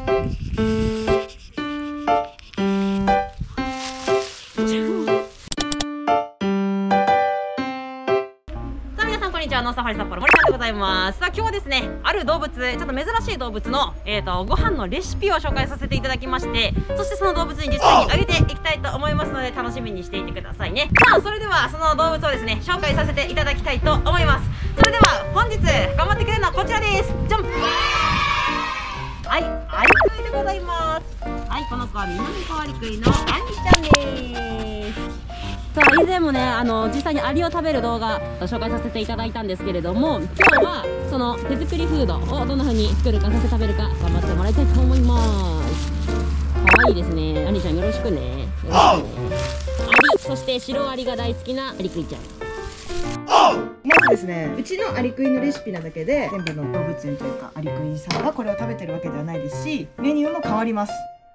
サファリ札幌森ちゃんでございます。さあ今日はですね、ある動物、ちょっと珍しい動物のご飯のレシピを紹介させていただきまして、そしてその動物に実際にあげていきたいと思いますので楽しみにしていてくださいね。さあそれではその動物をですね紹介させていただきたいと思います。それでは本日頑張ってくれるのはこちらです。じゃん。はい、アリクイでございます。はい、この子は南川アリクイのアニちゃんです。さあ以前もね実際にアリを食べる動画紹介させていただいたんですけれども、今日はその手作りフードをどんな風に作るか、そして食べるか頑張ってもらいたいと思います。可愛いですね。アリちゃんよろしくね。よろしくね。アリ、そして白アリが大好きなアリクイちゃん。 まずですね、うちのアリクイのレシピなだけで全部の動物園というかアリクイさんがこれを食べてるわけではないですし、メニューも変わります。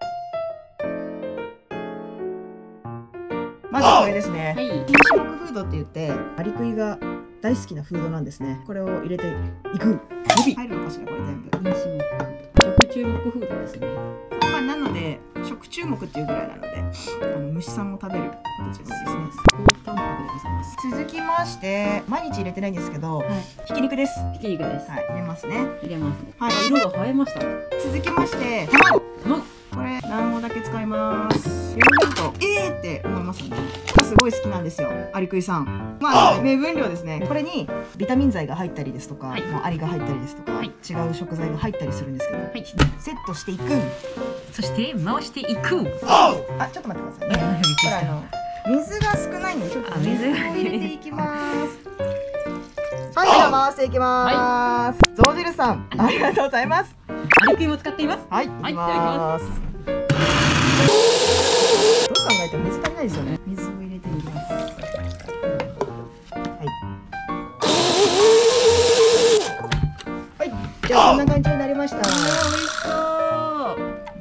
まずこれですね、はい、品種目フードって言ってアリクイが大好きなフードなんですね。これを入れていく。入るのかしらこれ全部。 品種目食注目フードですね。 まあなので食注目っていうぐらいなので虫さんを食べる形が多いですね。 高タンパクでございます。 続きまして毎日入れてないんですけど、ひき肉です。 ひき肉です。 はい、入れますね。 入れますね。 はい、 色が映えました。 続きまして卵。これ卵黄だけ使います。ヨーグルトって思いますよね。すごい好きなんですよ、アリクイさん。まあ目分量ですね。これにビタミン剤が入ったりですとか、もうアリが入ったりですとか、違う食材が入ったりするんですけど、セットしていく。 そして回していく。 あ、ちょっと待ってくださいね。これ水が少ないのでちょっと水を入れていきます。はい、では回していきます。ゾウジルさん、ありがとうございます。 アリクイも使っています。 はい、いきます。どう考えても水足りないですよね。水を入れていきます。はい。じゃあこんな感じになりました。美味しそう。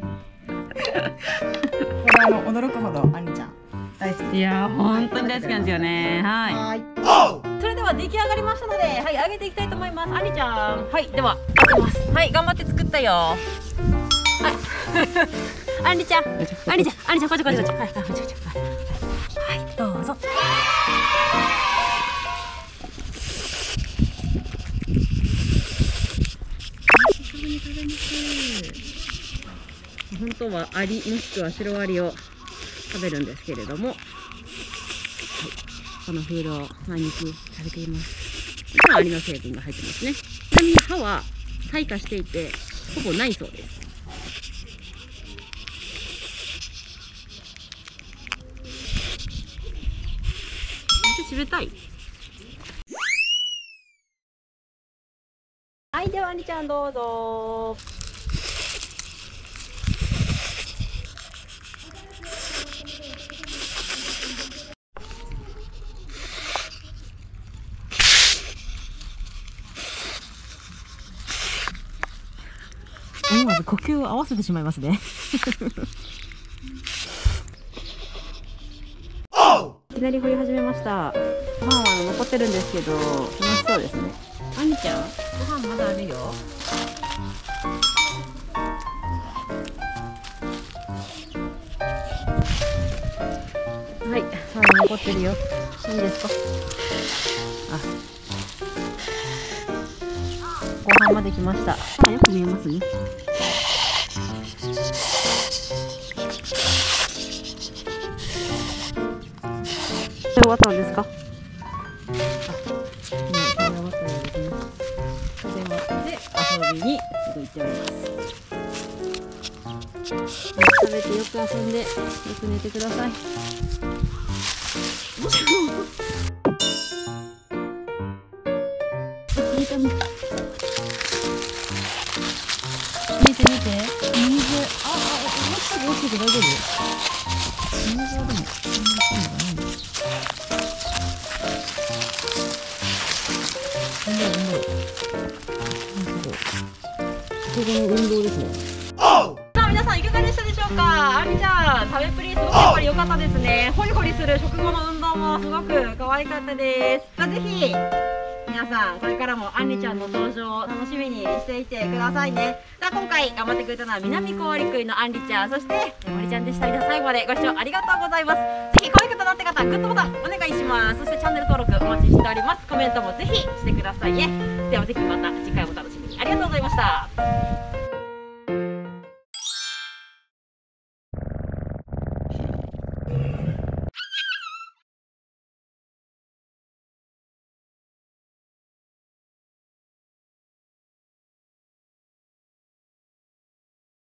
これ驚くほどアニちゃん大好き。 いや本当に大好きなんですよね。はい。それでは出来上がりましたので、はい揚げていきたいと思います。アニちゃん、はいでは揚げます。はい頑張って作ったよ。はい。アニちゃん、アニちゃん、アニちゃん、こっちこっちこっち。はい、どうぞ。本当はアリもしくはシロアリを食べるんですけれども、はい、このフードを毎日食べています。アリの成分が入ってますね。ちなみに歯は退化していてほぼないそうです。知りたい。はい、ではアニちゃんどうぞ。思わず呼吸を合わせてしまいますね。いきなり掘り始めました。ご飯は残ってるんですけど楽しそうですね。アニちゃん、ご飯まだあるよ。はい、まだ残ってるよ。いいですか。あ、ご飯まで来ました。よく見えますね。終わったのですか。終わったようですね。で遊びにすぐ行っております。食べてよく遊んでよく寝てください。見て見て、水、落ちて大丈夫？水はでもここの運動ですね。さあ皆さんいかがでしたでしょうか。アニちゃん食べっぷりすごくやっぱり良かったですね。ホリホリする食後の運動もすごく可愛かったです。ぜひ皆さんこれからもあんりちゃんの登場を楽しみにしていてくださいね。さあ今回頑張ってくれたのは南高理区のあんりちゃん、そして森ちゃんでした。皆さん最後までご視聴ありがとうございます。ぜひ可愛くなって方グッドボタンお願いします。そしてチャンネル登録お待ちしております。コメントもぜひしてくださいね。ではぜひまた次回も楽しみに。ありがとうございました。